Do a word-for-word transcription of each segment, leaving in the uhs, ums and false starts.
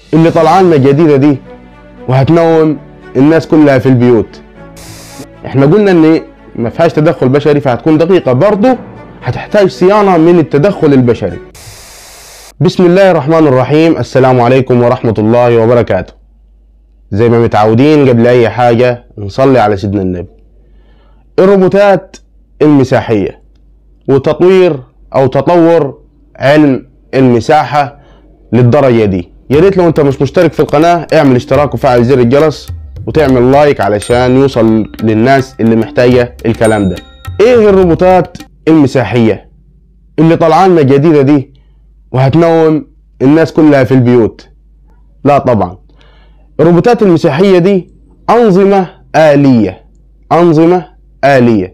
اللي طلعاننا جديدة دي وهتنوم الناس كلها في البيوت. احنا قلنا ان ما فيهاش تدخل بشري فهتكون دقيقة، برضه هتحتاج صيانة من التدخل البشري. بسم الله الرحمن الرحيم. السلام عليكم ورحمة الله وبركاته. زي ما متعودين قبل اي حاجة نصلي على سيدنا النبي. الروبوتات المساحية وتطوير او تطور علم المساحة للدرجة دي. يا ريت لو انت مش مشترك في القناة اعمل اشتراك وفعل زر الجرس وتعمل لايك علشان يوصل للناس اللي محتاجة الكلام ده. ايه الروبوتات المساحية اللي طلعاننا جديدة دي وهتنوم الناس كلها في البيوت؟ لا طبعا. الروبوتات المساحية دي أنظمة آلية، أنظمة آلية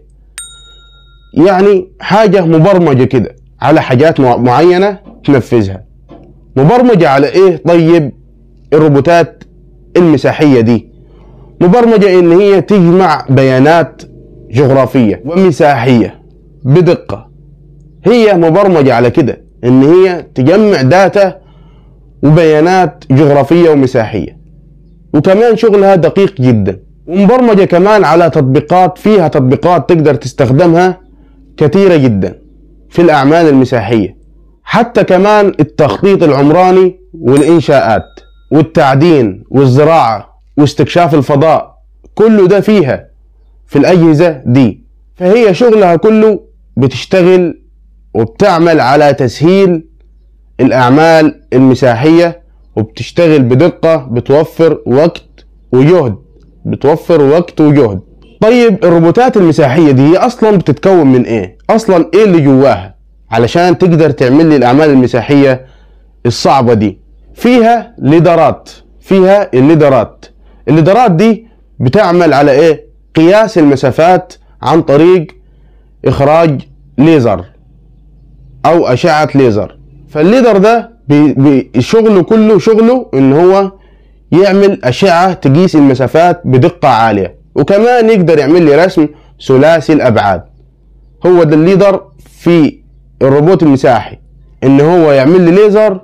يعني حاجة مبرمجة كده على حاجات معينة تنفذها. مبرمجة على ايه؟ طيب الروبوتات المساحية دي مبرمجة ان هي تجمع بيانات جغرافية ومساحية بدقة. هي مبرمجة على كده ان هي تجمع داتا وبيانات جغرافية ومساحية، وكمان شغلها دقيق جدا. ومبرمجة كمان على تطبيقات، فيها تطبيقات تقدر تستخدمها كثيرة جدا في الأعمال المساحية، حتى كمان التخطيط العمراني والإنشاءات والتعدين والزراعة واستكشاف الفضاء، كله ده فيها في الأجهزة دي. فهي شغلها كله بتشتغل وبتعمل على تسهيل الأعمال المساحية، وبتشتغل بدقة، بتوفر وقت وجهد، بتوفر وقت وجهد. طيب الروبوتات المساحية دي هي أصلا بتتكون من إيه؟ أصلا إيه اللي جواها علشان تقدر تعمل لي الأعمال المساحية الصعبة دي؟ فيها ليدرات، فيها الليدرات. الليدرات دي بتعمل على إيه؟ قياس المسافات عن طريق إخراج ليزر أو أشعة ليزر. فالليدر ده بي بي شغله كله شغله إن هو يعمل أشعة تقيس المسافات بدقة عالية، وكمان يقدر يعمل لي رسم ثلاثي الأبعاد. هو ده الليدر في الروبوت المساحي، إن هو يعمل لي ليزر،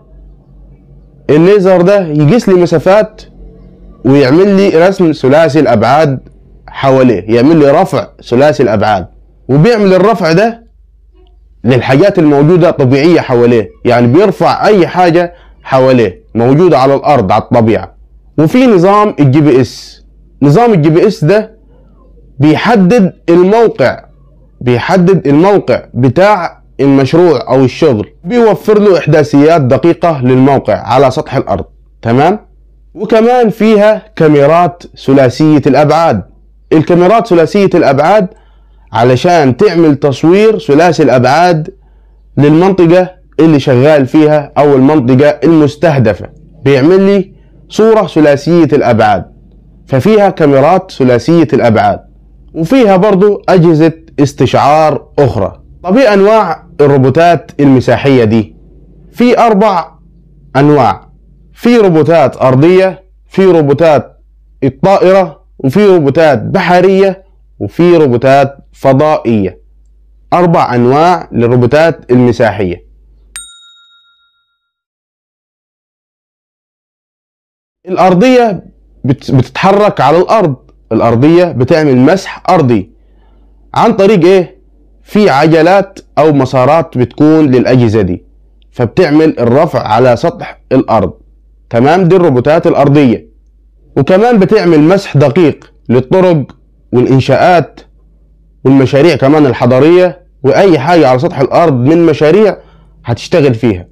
الليزر ده يقيس لي مسافات ويعمل لي رسم ثلاثي الأبعاد حواليه، يعمل لي رفع ثلاثي الأبعاد. وبيعمل الرفع ده للحاجات الموجودة طبيعية حواليه، يعني بيرفع أي حاجة حواليه موجودة على الأرض على الطبيعة. وفي نظام الجي بي اس. نظام الجي بي اس ده بيحدد الموقع، بيحدد الموقع بتاع المشروع أو الشغل، بيوفر له إحداثيات دقيقة للموقع على سطح الأرض. تمام؟ وكمان فيها كاميرات ثلاثية الأبعاد. الكاميرات ثلاثية الأبعاد علشان تعمل تصوير ثلاثي الأبعاد للمنطقة اللي شغال فيها أو المنطقة المستهدفة، بيعمل لي صورة ثلاثية الأبعاد. ففيها كاميرات ثلاثية الأبعاد، وفيها برضو أجهزة استشعار أخرى. طب ايه أنواع الروبوتات المساحية دي؟ في أربع أنواع. في روبوتات أرضية، في روبوتات الطائرة، وفي روبوتات بحرية، وفي روبوتات فضائية. أربع أنواع للروبوتات المساحية. الأرضية بتتحرك على الأرض، الأرضية بتعمل مسح أرضي عن طريق إيه؟ في عجلات أو مسارات بتكون للأجهزة دي، فبتعمل الرفع على سطح الأرض. تمام؟ دي الروبوتات الأرضية. وكمان بتعمل مسح دقيق للطرق والإنشاءات والمشاريع كمان الحضرية، وأي حاجة على سطح الأرض من مشاريع هتشتغل فيها.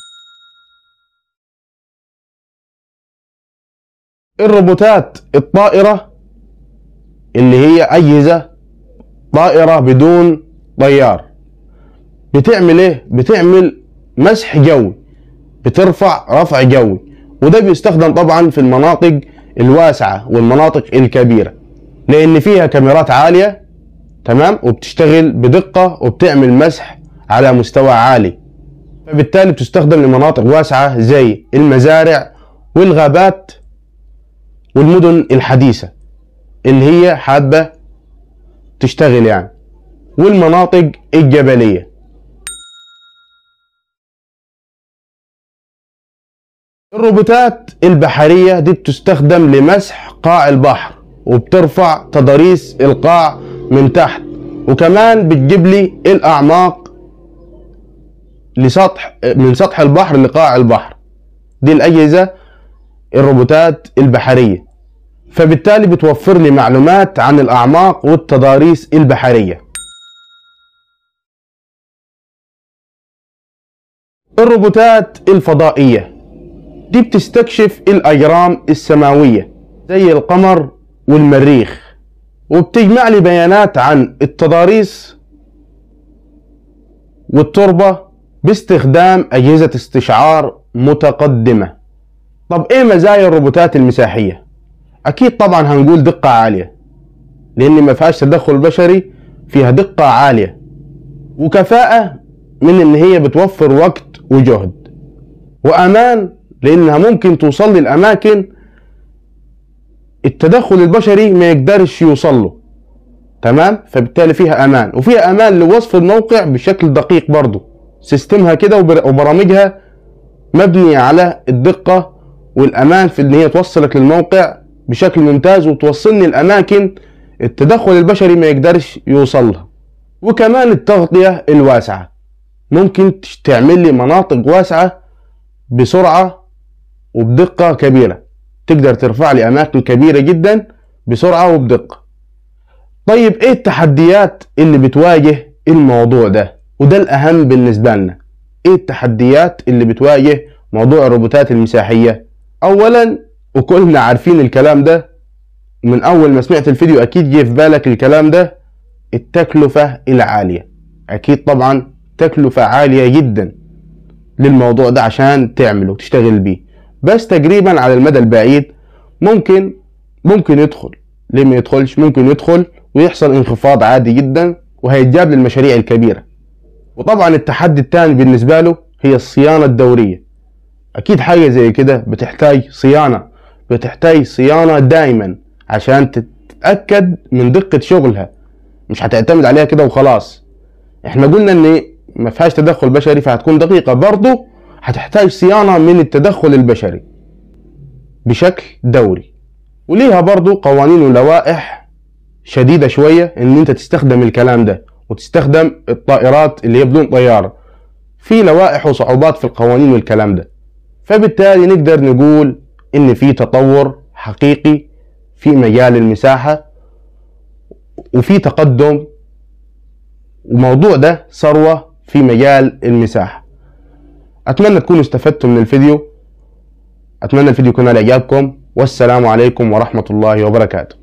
الروبوتات الطائرة اللي هي أجهزة طائرة بدون طيار، بتعمل إيه؟ بتعمل مسح جوي، بترفع رفع جوي، وده بيستخدم طبعا في المناطق الواسعة والمناطق الكبيرة، لأن فيها كاميرات عالية. تمام؟ وبتشتغل بدقة وبتعمل مسح على مستوى عالي، فبالتالي بتستخدم لمناطق واسعة زي المزارع والغابات والمدن الحديثة اللي هي حابة تشتغل يعني، والمناطق الجبلية. الروبوتات البحرية دي بتستخدم لمسح قاع البحر، وبترفع تضاريس القاع من تحت، وكمان بتجيب لي الأعماق لسطح من سطح البحر لقاع البحر. دي الأجهزة الروبوتات البحرية، فبالتالي بتوفر لي معلومات عن الأعماق والتضاريس البحرية. الروبوتات الفضائية دي بتستكشف الأجرام السماوية زي القمر والمريخ، وبتجمع لي بيانات عن التضاريس والتربة باستخدام أجهزة استشعار متقدمة. طب ايه مزايا الروبوتات المساحية؟ اكيد طبعا هنقول دقة عالية، لان ما فيهاش تدخل بشري، فيها دقة عالية وكفاءة من ان هي بتوفر وقت وجهد، وامان لانها ممكن توصل للاماكن التدخل البشري ما يقدرش يوصل له. تمام، فبالتالي فيها امان، وفيها امان لوصف الموقع بشكل دقيق برضو. سيستمها كده وبرامجها مبنية على الدقة والامان في ان هي توصلك للموقع بشكل ممتاز، وتوصلني الاماكن التدخل البشري ما يقدرش يوصلها. وكمان التغطية الواسعة، ممكن تعمل لي مناطق واسعة بسرعة وبدقة كبيرة، تقدر ترفع لي اماكن كبيرة جدا بسرعة وبدقة. طيب ايه التحديات اللي بتواجه الموضوع ده؟ وده الاهم بالنسبة لنا. ايه التحديات اللي بتواجه موضوع الروبوتات المساحية؟ اولا، وكلنا عارفين الكلام ده، من اول ما سمعت الفيديو اكيد جه في بالك الكلام ده، التكلفة العالية. اكيد طبعا تكلفة عالية جدا للموضوع ده عشان تعمله وتشتغل بيه، بس تقريبا على المدى البعيد ممكن ممكن يدخل. ليه ما يدخلش؟ ممكن يدخل ويحصل انخفاض عادي جدا، وهيتجاب للمشاريع الكبيرة. وطبعا التحدي الثاني بالنسبة له هي الصيانة الدورية. اكيد حاجة زي كده بتحتاج صيانة، بتحتاج صيانة دائما عشان تتأكد من دقة شغلها، مش هتعتمد عليها كده وخلاص. احنا قلنا ان ما فيهاش تدخل بشري فهتكون دقيقة، برضو هتحتاج صيانة من التدخل البشري بشكل دوري. وليها برضو قوانين ولوائح شديدة شوية ان انت تستخدم الكلام ده، وتستخدم الطائرات اللي هي بدون طيارة. في لوائح وصعوبات في القوانين والكلام ده، فبالتالي نقدر نقول ان في تطور حقيقي في مجال المساحة، وفي تقدم، وموضوع ده ثروة في مجال المساحة. اتمنى تكونوا استفدتوا من الفيديو، اتمنى الفيديو يكون على اعجابكم، والسلام عليكم ورحمة الله وبركاته.